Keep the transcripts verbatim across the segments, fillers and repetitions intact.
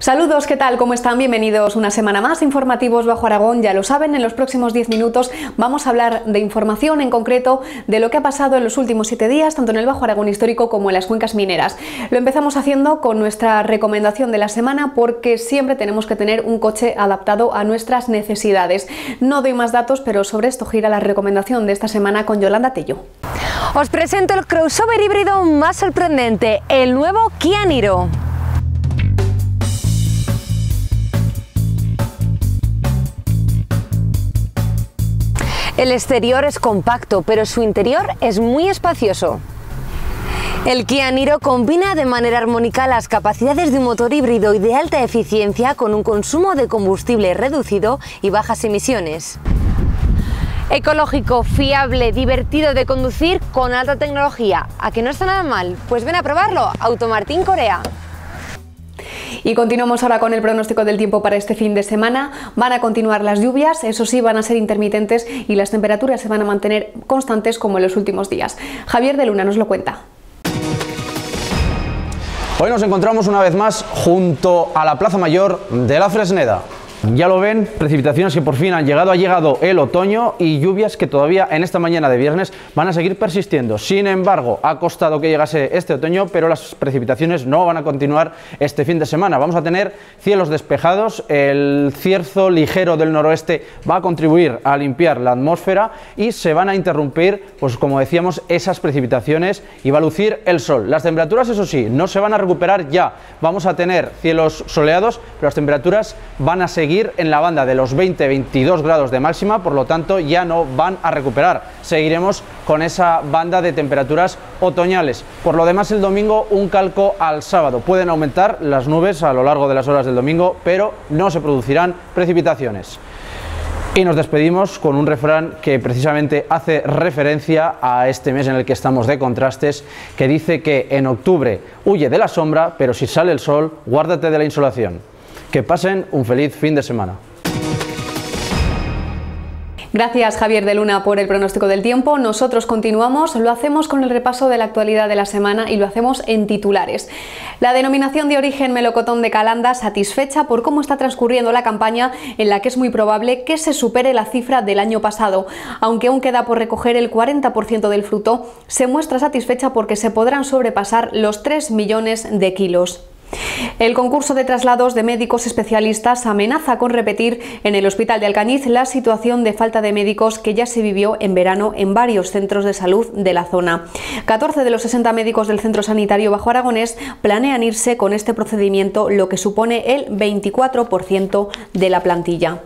Saludos, ¿qué tal? ¿Cómo están? Bienvenidos una semana más, informativos Bajo Aragón. Ya lo saben, en los próximos diez minutos vamos a hablar de información, en concreto de lo que ha pasado en los últimos siete días, tanto en el Bajo Aragón histórico como en las cuencas mineras. Lo empezamos haciendo con nuestra recomendación de la semana, porque siempre tenemos que tener un coche adaptado a nuestras necesidades. No doy más datos, pero sobre esto gira la recomendación de esta semana con Yolanda Tello. Os presento el crossover híbrido más sorprendente, el nuevo Kia Niro. El exterior es compacto, pero su interior es muy espacioso. El Kia Niro combina de manera armónica las capacidades de un motor híbrido y de alta eficiencia con un consumo de combustible reducido y bajas emisiones. Ecológico, fiable, divertido de conducir con alta tecnología. ¿A que no está nada mal? Pues ven a probarlo. Automartín Corea. Y continuamos ahora con el pronóstico del tiempo para este fin de semana. Van a continuar las lluvias, eso sí, van a ser intermitentes y las temperaturas se van a mantener constantes como en los últimos días. Javier de Luna nos lo cuenta. Hoy nos encontramos una vez más junto a la Plaza Mayor de la Fresneda. Ya lo ven, precipitaciones que por fin han llegado, ha llegado el otoño y lluvias que todavía en esta mañana de viernes van a seguir persistiendo. Sin embargo, ha costado que llegase este otoño, pero las precipitaciones no van a continuar este fin de semana. Vamos a tener cielos despejados, el cierzo ligero del noroeste va a contribuir a limpiar la atmósfera y se van a interrumpir, pues como decíamos, esas precipitaciones y va a lucir el sol. Las temperaturas, eso sí, no se van a recuperar ya. Vamos a tener cielos soleados, pero las temperaturas van a seguir en la banda de los veinte a veintidós grados de máxima, por lo tanto ya no van a recuperar. Seguiremos con esa banda de temperaturas otoñales. Por lo demás, el domingo un calco al sábado. Pueden aumentar las nubes a lo largo de las horas del domingo, pero no se producirán precipitaciones. Y nos despedimos con un refrán que precisamente hace referencia a este mes en el que estamos de contrastes, que dice que en octubre huye de la sombra, pero si sale el sol, guárdate de la insolación. Que pasen un feliz fin de semana. Gracias, Javier de Luna, por el pronóstico del tiempo. Nosotros continuamos, lo hacemos con el repaso de la actualidad de la semana y lo hacemos en titulares. La denominación de origen melocotón de Calanda satisfecha por cómo está transcurriendo la campaña, en la que es muy probable que se supere la cifra del año pasado. Aunque aún queda por recoger el cuarenta por ciento del fruto, se muestra satisfecha porque se podrán sobrepasar los tres millones de kilos. El concurso de traslados de médicos especialistas amenaza con repetir en el Hospital de Alcañiz la situación de falta de médicos que ya se vivió en verano en varios centros de salud de la zona. catorce de los sesenta médicos del Centro Sanitario Bajo Aragonés planean irse con este procedimiento, lo que supone el veinticuatro por ciento de la plantilla.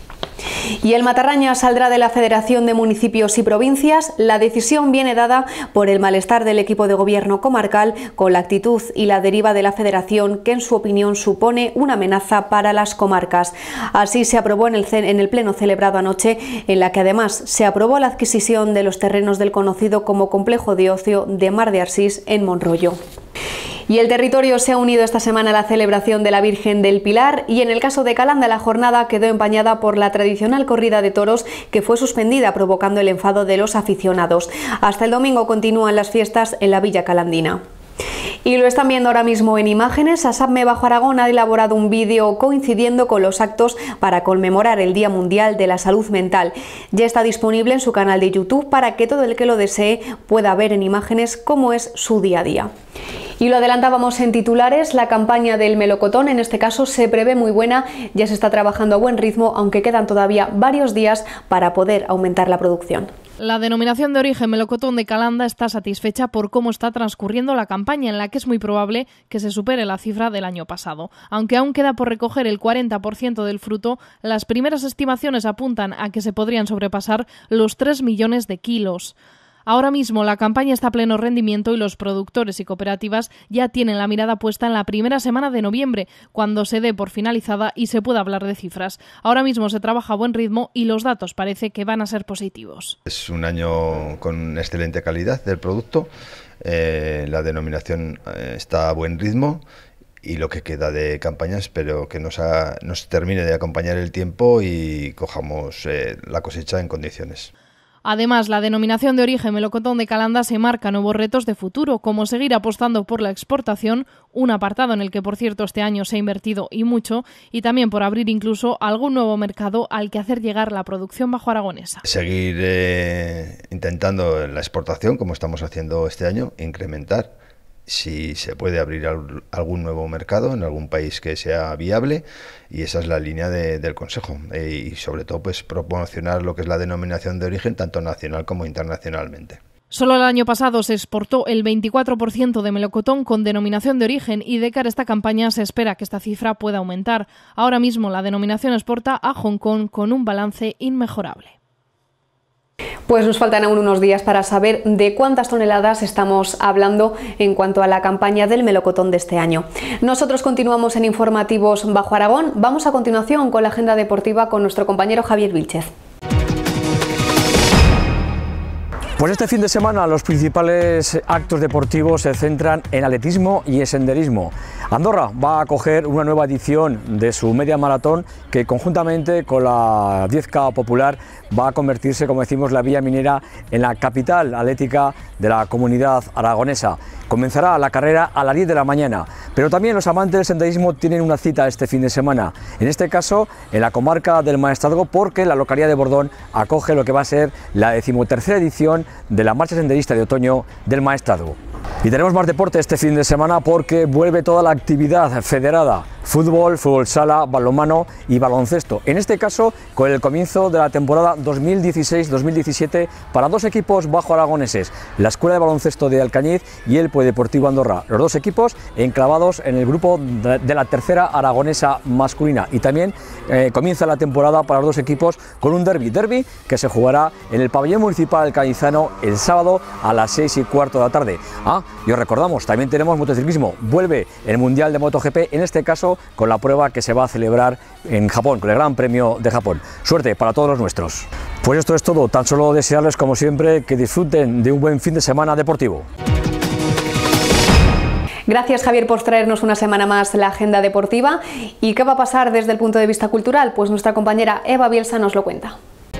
Y el Matarraña saldrá de la Federación de Municipios y Provincias. La decisión viene dada por el malestar del equipo de gobierno comarcal con la actitud y la deriva de la federación, que en su opinión supone una amenaza para las comarcas. Así se aprobó en el, en el pleno celebrado anoche, en la que además se aprobó la adquisición de los terrenos del conocido como Complejo de Ocio de Mar de Arsís en Monrollo. Y el territorio se ha unido esta semana a la celebración de la Virgen del Pilar, y en el caso de Calanda la jornada quedó empañada por la tradicional corrida de toros, que fue suspendida, provocando el enfado de los aficionados. Hasta el domingo continúan las fiestas en la Villa Calandina. Y lo están viendo ahora mismo en imágenes. ASAPME Bajo Aragón ha elaborado un vídeo coincidiendo con los actos para conmemorar el Día Mundial de la Salud Mental. Ya está disponible en su canal de YouTube para que todo el que lo desee pueda ver en imágenes cómo es su día a día. Y lo adelantábamos en titulares, la campaña del melocotón en este caso se prevé muy buena, ya se está trabajando a buen ritmo, aunque quedan todavía varios días para poder aumentar la producción. La denominación de origen melocotón de Calanda está satisfecha por cómo está transcurriendo la campaña, en la que es muy probable que se supere la cifra del año pasado. Aunque aún queda por recoger el cuarenta por ciento del fruto, las primeras estimaciones apuntan a que se podrían sobrepasar los tres millones de kilos. Ahora mismo la campaña está a pleno rendimiento y los productores y cooperativas ya tienen la mirada puesta en la primera semana de noviembre, cuando se dé por finalizada y se pueda hablar de cifras. Ahora mismo se trabaja a buen ritmo y los datos parece que van a ser positivos. Es un año con excelente calidad del producto, eh, la denominación eh, está a buen ritmo. Y lo que queda de campaña espero que nos, ha, nos termine de acompañar el tiempo y cojamos eh, la cosecha en condiciones. Además, la denominación de origen melocotón de Calanda se marca nuevos retos de futuro, como seguir apostando por la exportación, un apartado en el que, por cierto, este año se ha invertido y mucho, y también por abrir incluso algún nuevo mercado al que hacer llegar la producción bajoaragonesa. Seguir eh, intentando la exportación, como estamos haciendo este año, incrementar. Si se puede abrir algún nuevo mercado en algún país que sea viable, y esa es la línea de, del Consejo, e, y sobre todo pues promocionar lo que es la denominación de origen tanto nacional como internacionalmente. Solo el año pasado se exportó el veinticuatro por ciento de melocotón con denominación de origen y de cara a esta campaña se espera que esta cifra pueda aumentar. Ahora mismo la denominación exporta a Hong Kong con un balance inmejorable. Pues nos faltan aún unos días para saber de cuántas toneladas estamos hablando en cuanto a la campaña del melocotón de este año. Nosotros continuamos en Informativos Bajo Aragón. Vamos a continuación con la agenda deportiva con nuestro compañero Javier Vilchez. Pues este fin de semana los principales actos deportivos se centran en atletismo y en senderismo. Andorra va a acoger una nueva edición de su media maratón que conjuntamente con la diez K popular va a convertirse, como decimos, la Villa Minera en la capital atlética de la comunidad aragonesa. Comenzará la carrera a las diez de la mañana, pero también los amantes del senderismo tienen una cita este fin de semana, en este caso en la comarca del Maestrazgo, porque la localidad de Bordón acoge lo que va a ser la decimotercera edición de la marcha senderista de otoño del Maestrazgo. Y tenemos más deporte este fin de semana porque vuelve toda la actividad federada: fútbol, fútbol sala, balonmano y baloncesto. En este caso, con el comienzo de la temporada dos mil dieciséis dos mil diecisiete para dos equipos bajo aragoneses, la Escuela de Baloncesto de Alcañiz y el Polideportivo Andorra. Los dos equipos enclavados en el grupo de la tercera aragonesa masculina. Y también eh, comienza la temporada para los dos equipos con un derbi, derbi que se jugará en el pabellón municipal alcañizano el sábado a las seis y cuarto de la tarde. Ah, y os recordamos, también tenemos motociclismo. Vuelve el Mundial de MotoGP, en este caso con la prueba que se va a celebrar en Japón, con el Gran Premio de Japón. Suerte para todos los nuestros. Pues esto es todo, tan solo desearles como siempre que disfruten de un buen fin de semana deportivo. Gracias, Javier, por traernos una semana más la agenda deportiva. ¿Y qué va a pasar desde el punto de vista cultural? Pues nuestra compañera Eva Bielsa nos lo cuenta.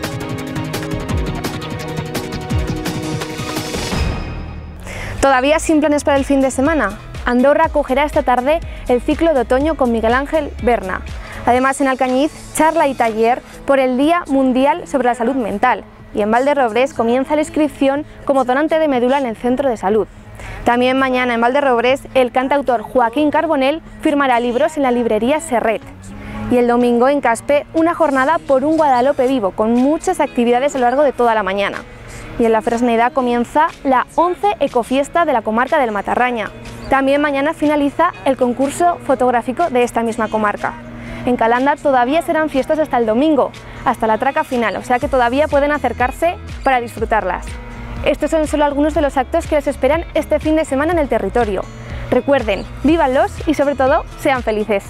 Todavía sin planes para el fin de semana. Andorra acogerá esta tarde el ciclo de otoño con Miguel Ángel Berna. Además, en Alcañiz, charla y taller por el Día Mundial sobre la Salud Mental. Y en Valderrobles comienza la inscripción como donante de médula en el centro de salud. También mañana en Valderrobles el cantautor Joaquín Carbonell firmará libros en la librería Serret. Y el domingo en Caspe una jornada por un Guadalupe vivo con muchas actividades a lo largo de toda la mañana. Y en la Fresneda comienza la once Ecofiesta de la comarca del Matarraña. También mañana finaliza el concurso fotográfico de esta misma comarca. En Calanda todavía serán fiestas hasta el domingo, hasta la traca final, o sea que todavía pueden acercarse para disfrutarlas. Estos son solo algunos de los actos que les esperan este fin de semana en el territorio. Recuerden, vívanlos y sobre todo, sean felices.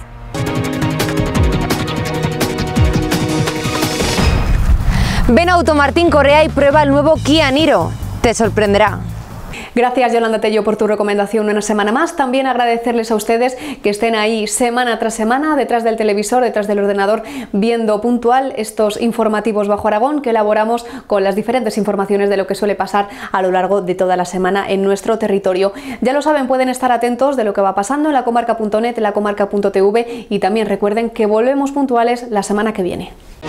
Ven a Automartín Correa y prueba el nuevo Kia Niro. Te sorprenderá. Gracias, Yolanda Tello, por tu recomendación una semana más. También agradecerles a ustedes que estén ahí semana tras semana detrás del televisor, detrás del ordenador, viendo puntual estos informativos Bajo Aragón que elaboramos con las diferentes informaciones de lo que suele pasar a lo largo de toda la semana en nuestro territorio. Ya lo saben, pueden estar atentos de lo que va pasando en la comarca punto net, en la comarca punto t v, y también recuerden que volvemos puntuales la semana que viene.